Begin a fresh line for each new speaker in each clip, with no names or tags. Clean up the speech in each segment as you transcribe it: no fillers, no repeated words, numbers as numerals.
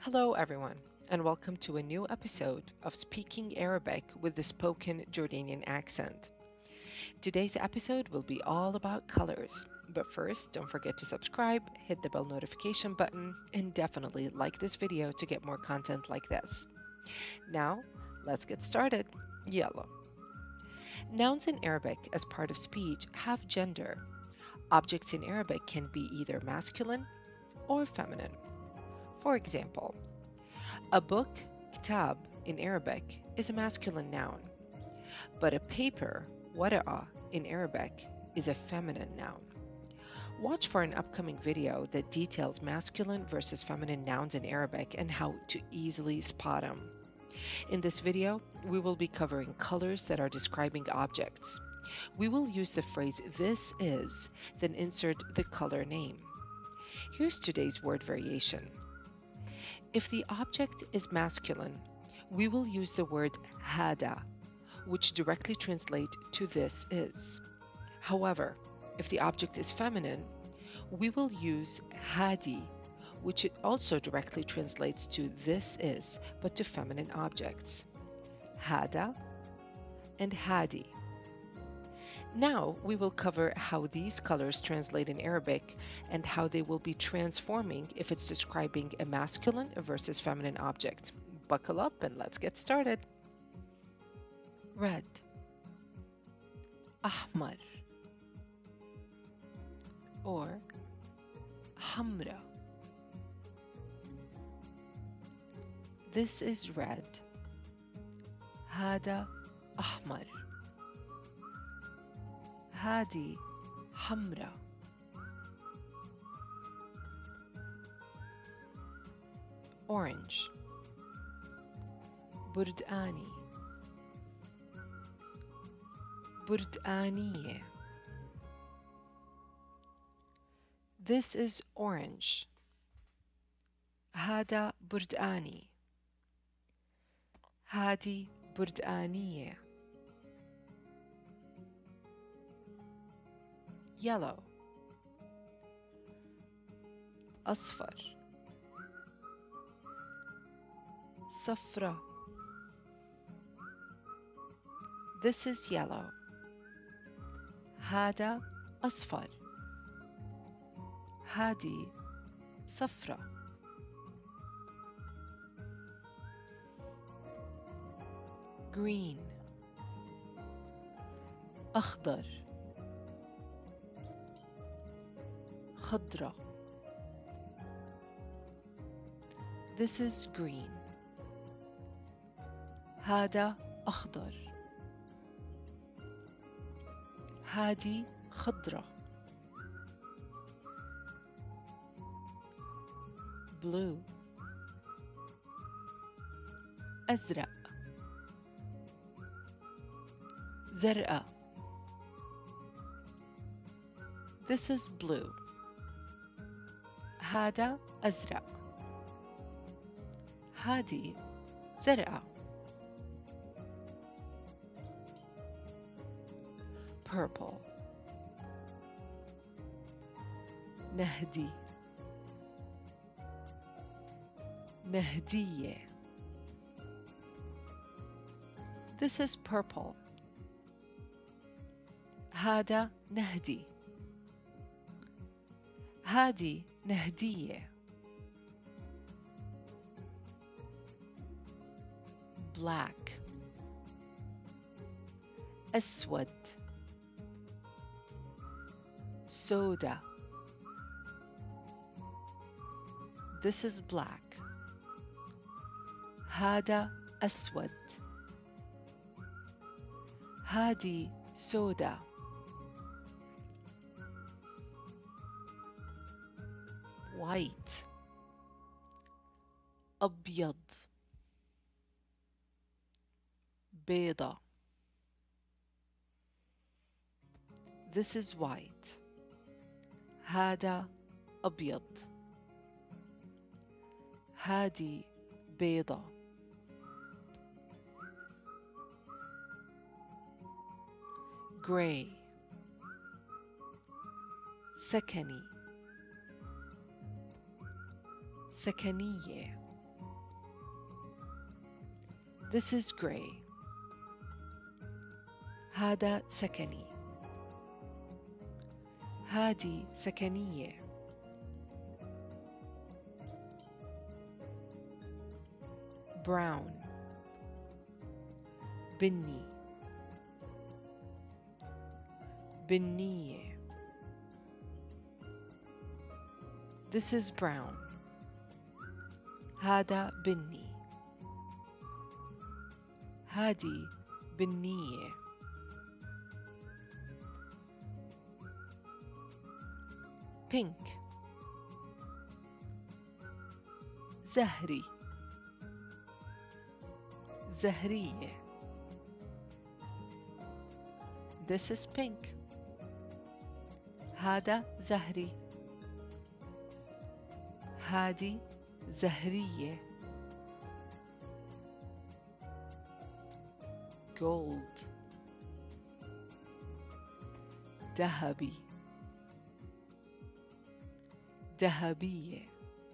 Hello, everyone, and welcome to a new episode of Speaking Arabic with the Spoken Jordanian Accent. Today's episode will be all about colors, but first, don't forget to subscribe, hit the bell notification button, and definitely like this video to get more content like this. Now, let's get started. Yellow. Nouns in Arabic as part of speech have gender. Objects in Arabic can be either masculine or feminine. For example, a book, kitab, in Arabic is a masculine noun, but a paper, wara'a, in Arabic is a feminine noun. Watch for an upcoming video that details masculine versus feminine nouns in Arabic and how to easily spot them. In this video, we will be covering colors that are describing objects. We will use the phrase this is, then insert the color name. Here's today's word variation. If the object is masculine, we will use the word hada, which directly translates to this is. However, if the object is feminine, we will use hadi, which it also directly translates to this is, but to feminine objects. Hada and hadi. Now we will cover how these colors translate in Arabic and how they will be transforming if it's describing a masculine versus feminine object. Buckle up and let's get started. Red, أحمر, or حمرا. This is red. هذا أحمر. هذه حمرا. Orange, بردقاني, بردقانية. This is orange. هذا بردقاني. هذه بردقانية. Yellow, أصفر, صفرة. This is yellow. هذا أصفر. هذه صفرة. Green, أخضر, خضرة. This is green. هذا أخضر. هذه خضرة. Blue, أزرق, زرقاء. This is blue. هذا أزرق. هذه زرقاء. Purple, نهدي, نهدية. This is purple. هذا نهدي. هذه نهدية. Black, أسود, سودا. This is black. هذا أسود. هذه سودا. White, أبيض, بيضة. This is white. هذا أبيض. هذه بيضة. Gray, سكني, سكنية. This is gray. هذا سكني. هذه سكنية. brown بني. بنية. This is brown. هذا بني. هذه بنية. pink زهري. زهرية. This is pink. هذا زهري. هذه زهرية. gold ذهبي. ذهبية.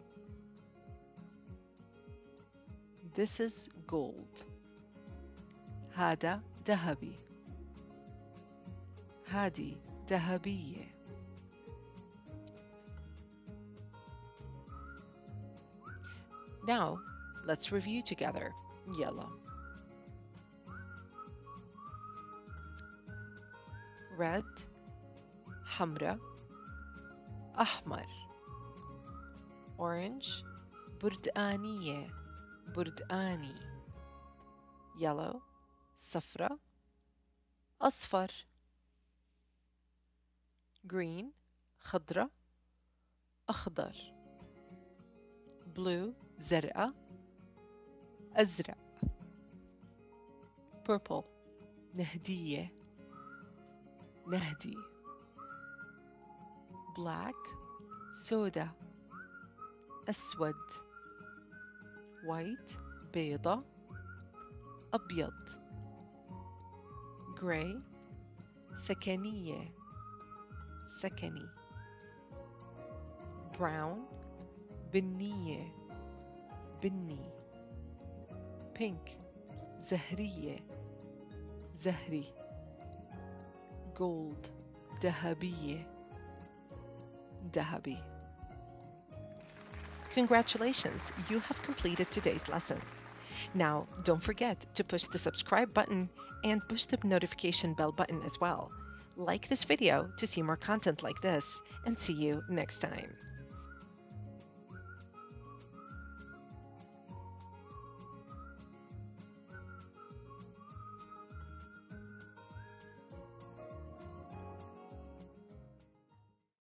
This is gold. هذا ذهبي. هذه ذهبية. Now, let's review together. Yellow, red, حمرا, أحمر, orange, بردقانية, بردقاني, yellow, صفرا, أصفر, green, خضرا, أخضر, blue, زرقاء, أزرق, purple, نهدية, نهدي, black, سودا, أسود, white, بيضة, أبيض, gray, سكنية, سكني, brown, بنية, بني, pink, زهرية, زهري, gold, ذهبية, ذهبي. Congratulations, you have completed today's lesson. Now, don't forget to push the subscribe button and push the notification bell button as well. Like this video to see more content like this, and see you next time.